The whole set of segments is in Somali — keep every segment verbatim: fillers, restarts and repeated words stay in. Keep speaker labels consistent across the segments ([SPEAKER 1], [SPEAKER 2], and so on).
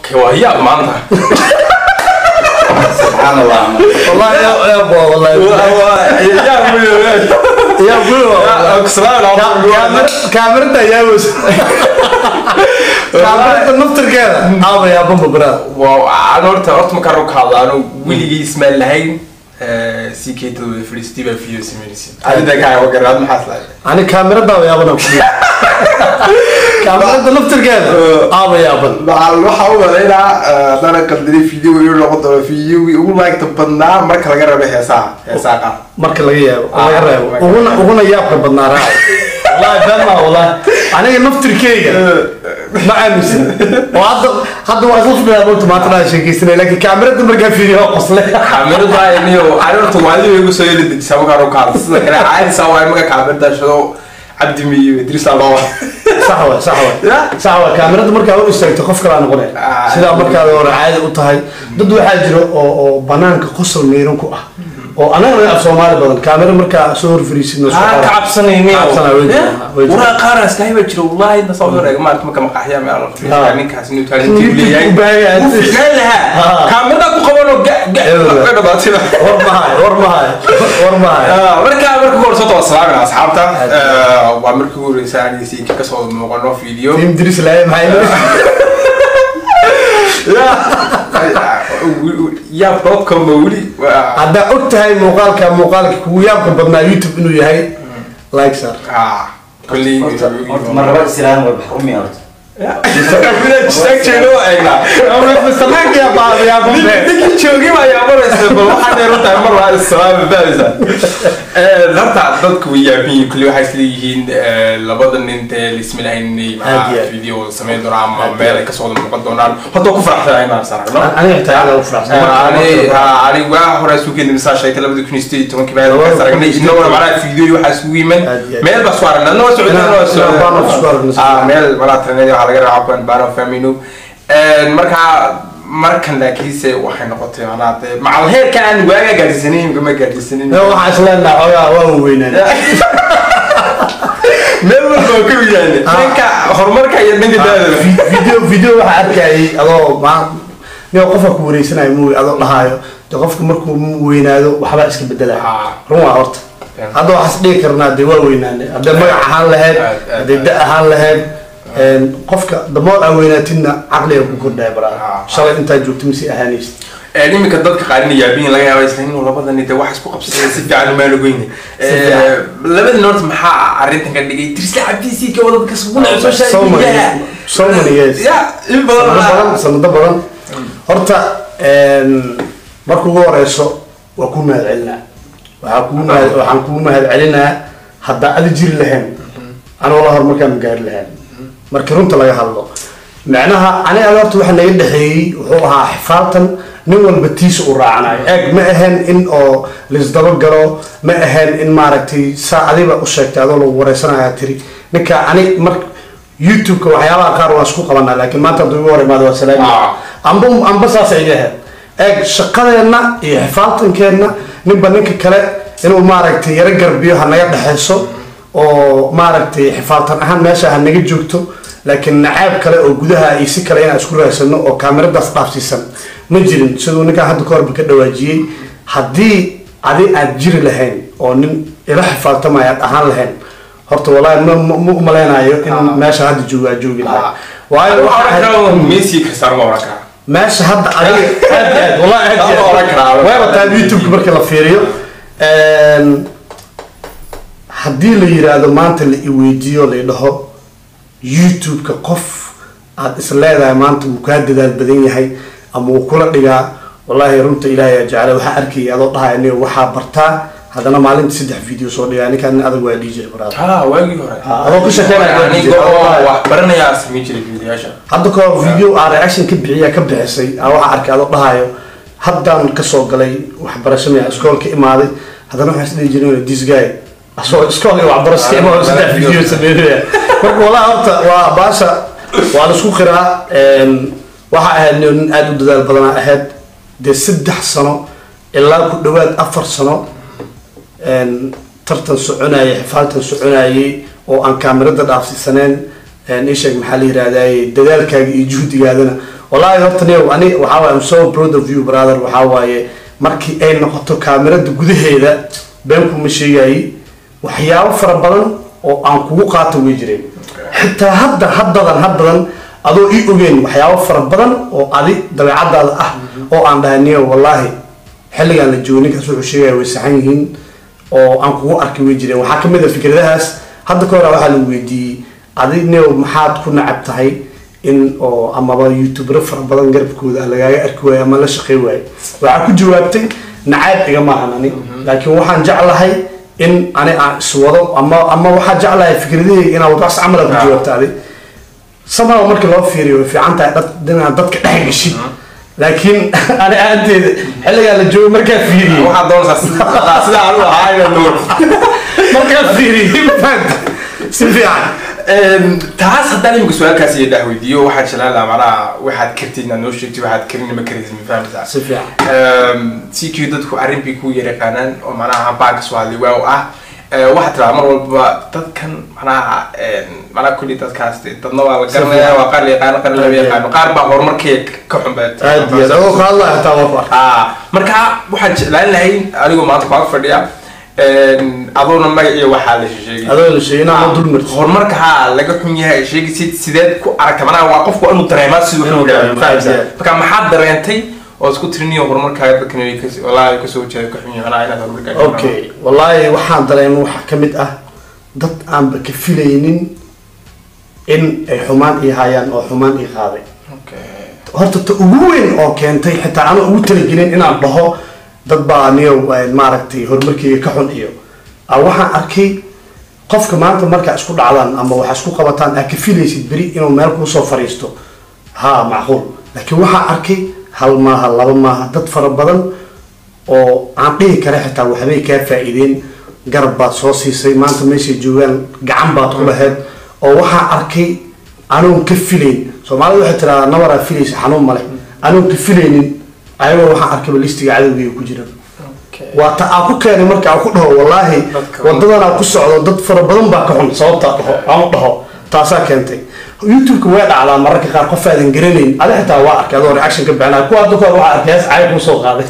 [SPEAKER 1] كواهيا ما عندها
[SPEAKER 2] سبحان الله
[SPEAKER 3] والله يا يا ابو والله
[SPEAKER 1] يا
[SPEAKER 3] يا ابو كاميرا كاميرا يا بس كاميرا نفتر كذا اه يا ابو برا
[SPEAKER 1] وانا قلت قلت مكرك هذا انا ولي اسمه لهين سيكيتو فريستيفال فيديو سيمينسي هذا ده كان وقرات ما حصل
[SPEAKER 3] انا كاميرا دا يا ابو كاميرا نفتر كذا اه يا ابو
[SPEAKER 1] waxa uu waleynaa dana qadri video iyo noqdo video uu like tabana marka laga rabo heesaha heesaha
[SPEAKER 3] marka laga yaabo laga reebo uguna uguna yaabka badnaa raac wallahi bama wallahi aniga naftirkeyga ma aaminsan wada hadda waa soo fadhiyaa boonta maanta la sheekaysanay laakiin kaamirada markaa fiiriyo qosle
[SPEAKER 1] kaamirada inuu arrintu waadi igu soo yeelid sababka uu qaad sida kale caadi sawa imaga kaamirada shado عبد مي إدريس الله
[SPEAKER 3] صحوة صحوة صحوة كاميرا مركا هو استريت خوف كلا نقوله سيدا مركا دور عادي وطهي ضد واحد جرو أو بنان كقصر ميرون كوه أو أنا أنا أبصر مال بدن كاميرا مركا صور فريسين نص
[SPEAKER 1] آه كعب سنة يمين
[SPEAKER 3] كعب سنة وين
[SPEAKER 1] ورا قارن استهي بجرو والله إن صور يا جماعة مكان مقاحية ما أعرف يعني كاسين وتعلم تبلي يعني قالها كاميرا كقولوا جا جا كذا باتينا
[SPEAKER 3] ورماي ورماي ورماي
[SPEAKER 1] مركا مركا كور صوت السلام على أصحابته ومركا كور إنسان يسي كسر مقالنا فيديو
[SPEAKER 3] فيلم دريس لا يم هاي
[SPEAKER 1] يا بوب كم بقولي
[SPEAKER 3] هذا أكتر هاي مقال كم مقال كويام كم بدنا يوتيوب إنه يهاي لايك صار
[SPEAKER 1] آه كلي
[SPEAKER 2] مرة بعد سلام وبحرمي أرد
[SPEAKER 1] كنا تستكشلو أينا
[SPEAKER 3] أنا مستناك يا بابا يا بابا
[SPEAKER 1] ديك شوقي ما يا مرة سبب واحد يرد على مرة على السلام بارزة نرجع ضدك ويا بين كل واحد سليهين لابد إن أنت الاسم له إني مع فيديو سمين درام مالك صور مقدونان حتى كفر حتى أنا صراحة
[SPEAKER 3] أنا يحتاج على كفر
[SPEAKER 1] أنا أنا واحد رأسه كده مثلا شيء تلا بدك نستي تمام كبار صراحة إنه أنا معنا فيديو حاسوي من مال بسوارنا أنا سعودنا أنا سعودنا آه مال ولا ترى على غير عقبان بانو فامينو marka markan laakiinse waxay noqotay anaade macal heerkan waaga gaarsiinay kuma gaarsiinay
[SPEAKER 3] waxa islaana xogaa waa weynaan
[SPEAKER 1] meel walba ku yaani ninka horumarka iyo ninka daadada
[SPEAKER 3] video video waxa arkay adoo ma niyo qofka ku wareysanayo muu adoo dhahayo qofka markuu weynaado waxba iska bedelay run waa horta hadda waxa isdhigi karnaa de waa weynaan hadda magac ahaan lahayd hadda da ahaan lahayd qofka damood aweynatina caqliga ku kordhay bara shalay inta joogto misi ahaanis
[SPEAKER 1] ee nimika dadka qaarin yaabin laga yaabay isla inuu labadani de wax isku qabsaday si fiican ma lagoyn ee labada noort maxaa arintan ka dhigay tirsla abdiisi ka wada ka sugan soo sheegay
[SPEAKER 3] so many years
[SPEAKER 1] ya in badan
[SPEAKER 3] sanado badan horta een markuu ugu horeyso waa ku mahad celinaa waxa ku mahad waxaan ku mahad celinaa hadda aad jiri lahayn ana wala horumarka ma gaar lahayn markii runta laga hadlo macnaha aniga horta waxa naga dhaxeeyay wuxuu ahaa xifaaltan nin walba tiis u raacanayo eeg ma ahan in oo lisdaba galo ma ahan in maaragtay saacadiba u sheegtay adoo lagu wareysanayaa tiri ninka ani mar youtube ka waxyaabaha qaar waa isku qabanaa laakiin maanta hadduu igu hor imaado waa salaami amba amba saas ay leeyahay eeg shaqadeenna iyo xifaaltankeenna ninba ninka kale inuu maaragtay yaro garbiyo ha naga dhexeyso oo maaragtay xifaaltan ahaan meesha ha naga joogto laakiin nacaab kale oo gudaha ay si kale inaan isku raadsano oo kaamiradaas dhaafsiisan ma jirin sidoo ninka hadda ka horba ka dhawaajiyey haddii adi aad jiri lahayn oo nin ila xifaaltamaya aad ahaan lahayn horta wallaahi ma ma u maleynayo in meesha hadda joogaa joogi lahaa waayo
[SPEAKER 1] waxaa Messi Cristiano Ronaldo
[SPEAKER 3] meesha hadda adiga aad aad wallaahi aad waa wataa youtube markii la fiiriyo haddii la yiraahdo maanta la i weydiiyo la dhaho youtube-ka qof aad is leedahay maanta wuu kaa dadaal badan yahay ama wuu kula dhigaa wallaahi runta ilaahay jecel waxa arkay adoo dhahay aniga waxa bartaa hadana maalinta saddex video soo dhigaa ninkan adag waa D J baraad
[SPEAKER 1] ha waagi hore
[SPEAKER 3] adoo ku shaqeynaya
[SPEAKER 1] aniga wax baranaya sameey jiray videoyaasha
[SPEAKER 3] hadda ko video aan reaction ka bixiya ka bixisay waxa arkay adoo dhahayo haddaan ka soo galay waxbarasho ma iskoolka imaaday hadana waxa isdii jiray this guy asoo iskoolka waxbarasho imaaday saddex video sameeyay marka wala horta waa baasha waa la isku qiraa een waxa ahayd nin aad u dadaal badan ahayd de saddex sano ilaa ku dhawaad afar sano een tartan soconayay xifaaltan soconayay oo aan kaamirada dhaafsiisaneen ان ايش محل يراday dadaalkaaga iyo juhdigaadana wallahi horta neew ani waxa way am so proud of you brother waxa way markii ay noqoto kaamirada gudaheeda been kuma sheegay waxyaabo fara badan oo aan kugu qaato way jireen xitaa hadda haddadan haddadan adoo ii ogeen waxyaabo fara badan oo adi dabeecadaada ah oo aan dhahaniyo wallahi xilligan la joogin ka soo sheegay way saxan yihiin oo aan kugu arkay way jireen waxa kamid ah fikradahaas hadda ka hor waxa la weydiiyay adi neew maxaad ku nacab tahay in oo amaba youtuber fara badan garabkooda lagaaga arki waayo ama la shaqeey waayo waxa ku jawaabtay nacayb iga maahan ani laakiin waxaan jeclahay in ani aan iswado ama ama waxa jeclahay fikradihii inaan wax amal ku jawaabtay sama marka loo fiiriyo fiican tahay dad dadka dhex gashay laakiin ani aanteeda xilliga la joogo marka fiiriyo
[SPEAKER 1] waxa doonaysaa sida aan u ahayn nuur
[SPEAKER 3] marka fiiriyo si fiican
[SPEAKER 1] taas haddaan imika su-aalkaas iyo dhahweydiiyo waxaan jeclaan lahaa macnaha waxaad kartid inaad noo sheegtid waxaad karin ma karaysid ma fahamtaa
[SPEAKER 3] si fiican
[SPEAKER 1] si kii dadku arrin bay ku yaqaanaan oo macnaha baanka soo hadlay waa ah waxaad tiraa mar walba dadkan macnaha macnaha kulli dadkaas dadna waa la garanayaa waa qaar la yaqaano qaar lama yaqaano qaar baa horumarkee ka xunbaa
[SPEAKER 3] aad iyo aad oo qaadla xitaa waa
[SPEAKER 1] ah marka waxaan jeclaan lahay anigoo maanta ku ag fadhiya adoona magaciyo waxaa la sheegay
[SPEAKER 3] adoo la sheegay inaan dul marto
[SPEAKER 1] horumarka ha laga xun yahay sheegay sideed ku aragta macnaha waa qofku inuu dareemaa sidoo kale u dhaafay marka maxaad dareentay oo isku tiriniyo horumarkaaga dadkan ay ka wallahi ka soo jeedo ka xun yahay macnaha inaad horumarkaaga
[SPEAKER 3] okay wallahi waxaan dareemay waxa kamid ah dad aan ba ka filaynin in ay xumaan ii hayaan oo xumaan ii qaaday
[SPEAKER 1] okay
[SPEAKER 3] horta ta ugu weyn oo keentay xitaa aan ugu talagelin inaan dhaho dad baa niyo maaragtay horumarkayga ka xun iyo waxaan arkay qofka maanta marka isku dhacdaan ama waxa isku qabataan aad ka filaysid bari inuu meel ku soo fariisto ha macquul laakiin waxaan arkay hal maaha laba maaha dad fara badan oo aan dhihi kara xitaa waxbay kaa faa'iideen garab baad soo siisay maanta meeshay joogaan gacan baad ku lahayd oo waxaan arkay anuun ka filayn Soomaalidu waxay tiraahdaa nabaraa filaysa xanuun male anuun ka filaynin ayagoo waxaan arkay listiga cadawgiga ku jira waa ta aan ku keenay marka aan ku dhaho wallahi wadadan aan ku socdo dad fara badan baa ka xun sababta dhaho aan dhaho taasaa keentay youtube ka way dhacdaa mararka qaar qof aadan garanayn ada xitaa waa arkay adoo reaction ka bixinaa kuwa dadka waxa arkay ay ku soo qaaday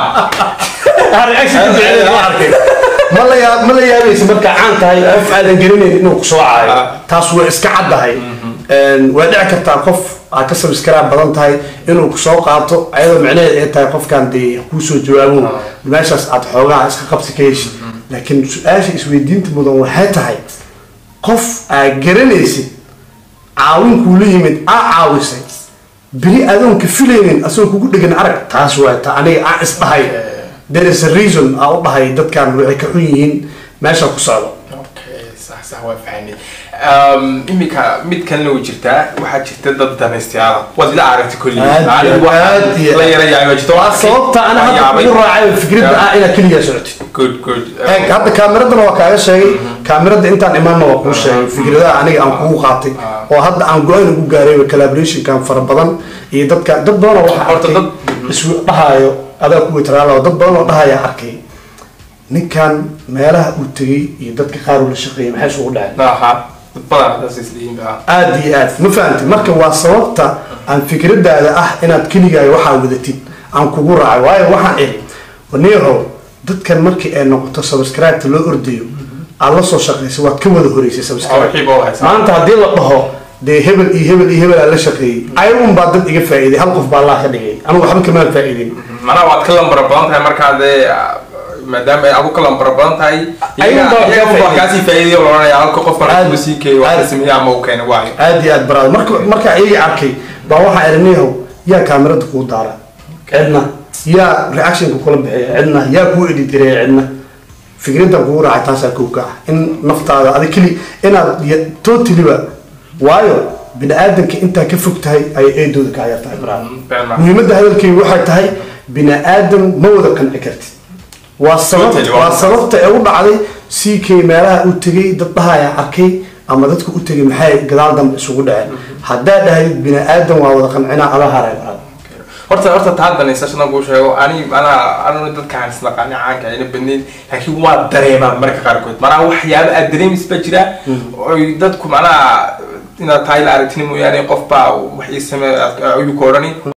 [SPEAKER 3] ha reaction ka bixinaa waa arkay ma la yaab ma la yaabaysa marka aan tahay qof aadan garanayn inuu ku soo caayo taas way iska caddahay waa dhici kartaa qof aad ka subscribe badan tahay inuu ku soo qaato ayadoo macnaheedu ay tahay qofkan dee ku soo jawaabo meeshaas aad xoogaa iska qabsi ka yeeshay laakiin su-aasha isweydiinta mudan waxay tahay qof aad garanaysid caawin kuula yimid aa caawisay beri adoon ka filaynin asagoo kugu dhegan arag taas waa ta aniga aan isdhahay there is a reason aa u dhahay dadkan waxay ka xun yihiin meesha ku socdo
[SPEAKER 1] صح صح وافعني imika mid kan loo jirtaa waxa jirta dad danaystayaal wad la aragti kulli la yara yaay jirto
[SPEAKER 3] sababta ana hadda ku raacay fikradda ah ina kaliya socotay
[SPEAKER 1] good good
[SPEAKER 3] hadda kaamiradan waa kaaga sheegay kaamirada intaan imaanna waa ku sheegay fikradaha aniga aan kugu qaatay oo hadda aan go'aan ugu gaaray collaboration kan fara badan iyo dadka dad badan waxa horta dad isku dhahayo adaa ku tiraalo dad badan oo dhahaya arkay ninkan meelaha uu tagay iyo dadka qaar uu la shaqeeyay maxay soo dhacay
[SPEAKER 1] aha badan asisliin baa
[SPEAKER 3] aad iyo aad ma fahanti marka waa sababta aan fikradaada ah inaad kaligaa waxa wadatid aan kugu raacay waayo waxaan iri waniyaho dadkan markii ay noqoto subscribe loo ordayo aan la soo shaqeysay waad ka wada horeysay subscribe maanta hadii la dhaho de hebel iyo hebel iyo hebel la shaqeeyay ayuun baa dad iga faa'iiday hal qof baa la ka dhigay anigu waxba kama faa'iidin
[SPEAKER 1] mana waad ka lambar badan tahay marka de maadaama ay abu kala badan tahay ayaga ayaga kaasi faa'iido loo halka qof markuu si kay waxa sameeyaa ma uu keenay waa
[SPEAKER 3] aad iyo aad baraad marka marka ay arkay baa waxa irneeyo ya kaamirada ku daara cidna ya reaction ku kala bixiyo cidna ya ku edit diray cidna fikradda ku raacay taas ku ka in naftaada adig kali inaad totally ba waayo bini aadamka inta ka fog tahay ay eedooda ka yartahay baraad muhiimadda hadalkii waxay tahay bini aadam ma wada qanci kartid waa sababta ay u dhacday si kay meelaha u tagay dad dhahaya arkay ama dadku u tagay maxay gadaal dambe isugu dhaceen haddaa dhahay bini aadam waa wada qancina ala haray
[SPEAKER 1] horta horta taadana sashana uu sheego ani ana ana dadka aan isla qani caanka ina badneed laakiin waa dareema marka qaar kood mana waxyaabo aad dareemis ba jira oo dadku mana inaad tahay la aragtini mooyaane qof baa wax ii sameeyo ayuu ku odhani